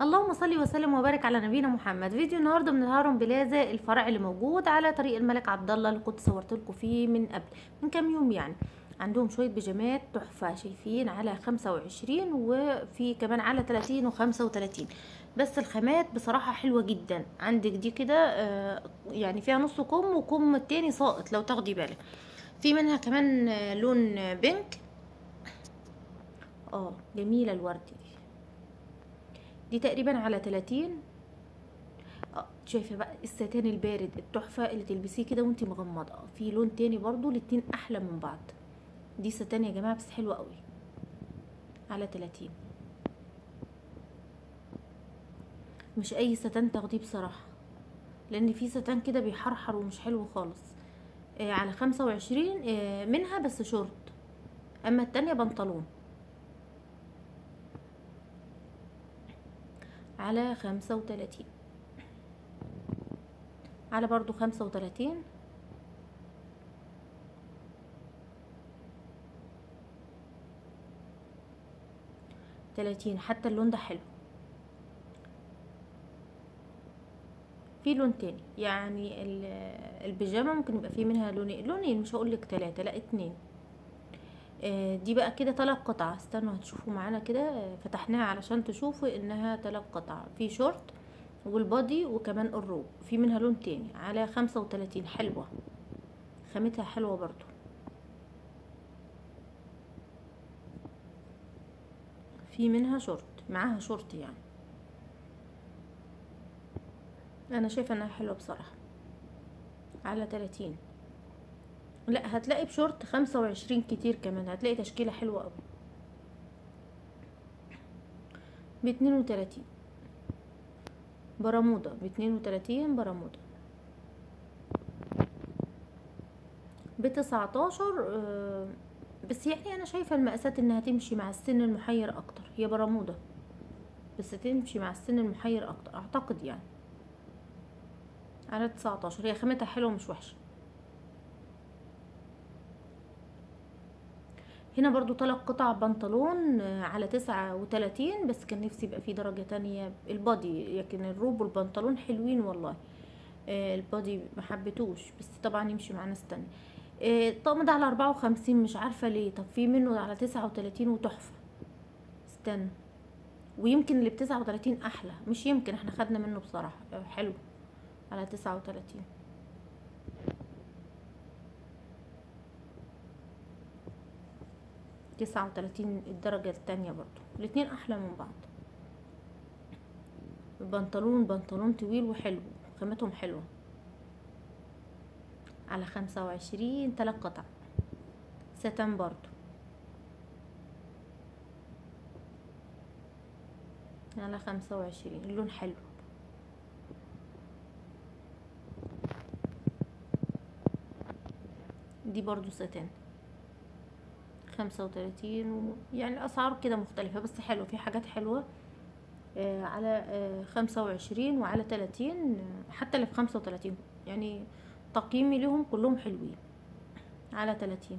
اللهم صل وسلم وبارك على نبينا محمد. فيديو النهارده من الهرم بلازا، الفرع اللي موجود على طريق الملك عبد الله اللي كنت صورت لكم فيه من كام يوم يعني. عندهم شويه بيجامات تحفه، شايفين على 25 وفي كمان على 30 و35. بس الخامات بصراحه حلوه جدا. عندك دي كده يعني فيها نص كم وكم التاني ساقط لو تاخدي بالك. في منها كمان لون بينك. جميله الورد دي تقريبا على 30. شايفه بقى الستان البارد التحفه اللي تلبسيه كده وانتي مغمضه. في لون تاني برضو، الاتنين احلى من بعض. دي ستان يا جماعه بس حلوه قوي على 30. مش اي ستان تاخديه بصراحه، لان في ستان كده بيحرحر ومش حلو خالص. على 25 منها بس شورت، اما التانية بنطلون على 35. على برضو 35 30. حتى اللون ده حلو. في لون تاني يعني البيجامه ممكن يبقى فيه منها لونين مش هقولك 3 لا 2. دي بقى كده 3 قطع. استنوا هتشوفوا معانا كده. فتحناها علشان تشوفوا انها 3 قطع. في شورت والبادي وكمان الروب. في منها لون تاني على 35. حلوة، خامتها حلوة برضو. في منها شورت، معاها شورت يعني. انا شايفة انها حلوة بصراحة على 30. لا هتلاقي بشورت 25 كتير كمان، هتلاقي تشكيلة حلوة اوي ب32. برمودا ب32. برمودا ب19. بس يعني انا شايفة المقاسات انها تمشي مع السن المحير اكتر. هي برمودا بس تمشي مع السن المحير اكتر اعتقد يعني. على 19. هي خامتها حلوة مش وحشة. هنا برضو 3 قطع بنطلون على 39. بس كان نفسي يبقى فيه درجة تانية البادي، لكن الروب والبنطلون حلوين والله. البادي محبتوش، بس طبعا يمشي مع ناس تانية. الطقم ده على 54. مش عارفة ليه. طب في منه على 39 وتحفة. استنى، ويمكن اللي ب39 احلى. مش يمكن، احنا خدنا منه بصراحة حلو على 39. 39 الدرجة التانية برضو. الاتنين احلى من بعض. بنطلون طويل وحلو، خامتهم حلوة. على 25. 3 قطع ستان برضو على 25. اللون حلو. دي برضو ستان 35. يعني الاسعار كده مختلفة بس حلو. في حاجات حلوة على 25 وعلى 30. حتى اللي في 35 يعني تقييمي لهم كلهم حلوين على 30.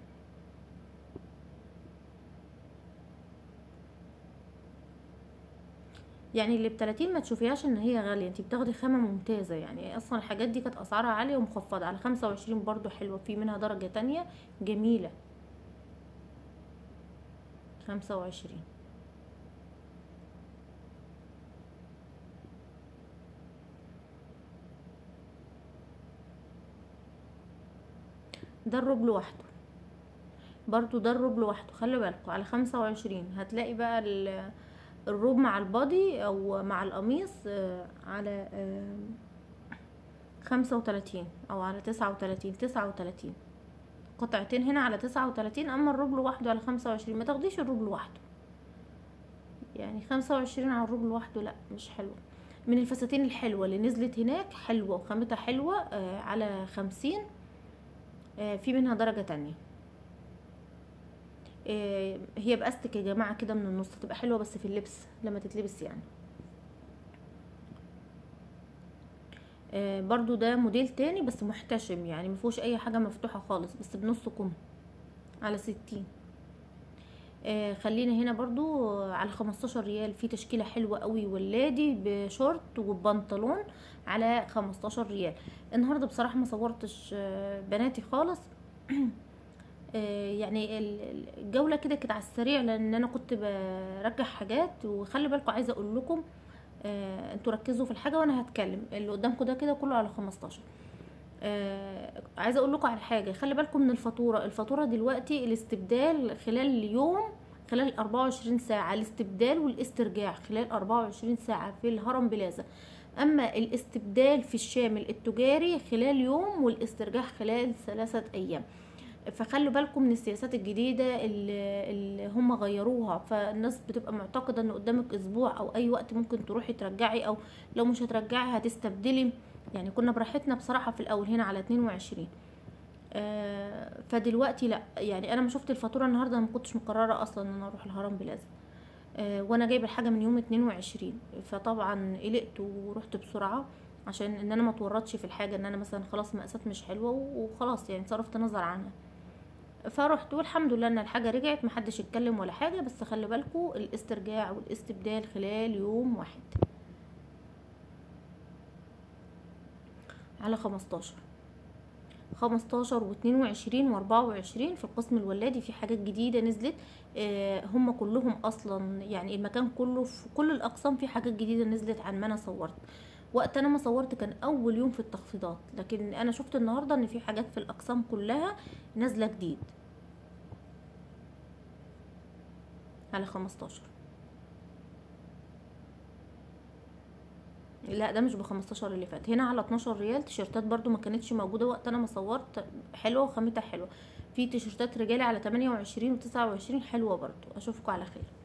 يعني اللي ب30 ما تشوفيهاش ان هي غالية، انتي بتاخدي خامة ممتازة. يعني اصلا الحاجات دي كانت اسعارها عالية ومخفضة. على 25 برضو حلوة. في منها درجة تانية جميلة 25. ده الروب لوحده برضو. ده الروب لوحده. خلي بالكوا على 25 هتلاقي بقى الروب مع البادي او مع القميص على 35 او على 39. 39 قطعتين هنا على 39. اما الروب لوحده على 25. ما تاخديش الروب لوحده يعني. 25 على الروب لوحده لا مش حلو. من الفساتين الحلوة اللي نزلت هناك حلوة وخامتها حلوة على 50. في منها درجة تانية. هي باستك يا جماعة كده من النص، تبقى حلوة بس في اللبس لما تتلبس يعني. برضو ده موديل تاني بس محتشم يعني مفيهوش اي حاجة مفتوحة خالص، بس بنص كم على 60. خلينا هنا برضو على 15 ريال في تشكيلة حلوة قوي ولادي بشورت وبنطلون على 15 ريال. النهاردة بصراحة ما صورتش بناتي خالص. يعني الجولة كده كانت على السريع لان انا كنت برجع حاجات. وخلي بالكم عايزة اقول لكم انتوا ركزوا في الحاجة وانا هتكلم. اللي قدامكم ده كده كله على 15. عايزه اقول لكم على حاجه، خلي بالكم من الفاتوره دلوقتي الاستبدال خلال اليوم، خلال 24 ساعه الاستبدال والاسترجاع خلال 24 ساعه في الهرم بلازا. اما الاستبدال في الشامل التجاري خلال يوم والاسترجاع خلال 3 ايام. فخلوا بالكم من السياسات الجديده اللي هم غيروها. فالناس بتبقى معتقده ان قدامك اسبوع او اي وقت ممكن تروحي ترجعي، او لو مش هترجعي هتستبدلي. يعني كنا براحتنا بصراحه في الاول هنا على 22. فدلوقتي لا. يعني انا ما شفت الفاتوره النهارده، ما كنتش مقرره اصلا ان انا اروح الهرم بلازا. وانا جايبه الحاجه من يوم 22. فطبعا قلقت ورحت بسرعه عشان ان انا ما اتورطش في الحاجه، ان انا مثلا خلاص مقاسات مش حلوه وخلاص يعني صرفت نظر عنها. فرحت والحمد لله ان الحاجه رجعت، محدش اتكلم ولا حاجه. بس خلي بالكم الاسترجاع والاستبدال خلال يوم واحد على 15 و22 و24. في القسم الولادي في حاجات جديدة نزلت. هم كلهم اصلا يعني المكان كله في كل الاقسام في حاجات جديدة نزلت عن ما انا صورت. وقت انا ما صورت كان اول يوم في التخفيضات، لكن انا شفت النهاردة ان في حاجات في الاقسام كلها نازلة جديد على 15. لا ده مش ب15 اللي فات. هنا على 12 ريال تيشيرتات برضو ما كانتش موجوده وقت انا ما صورت، حلوه وخامتها حلوه. في تيشيرتات رجالي على 28 و29 حلوه برضو. اشوفكم على خير.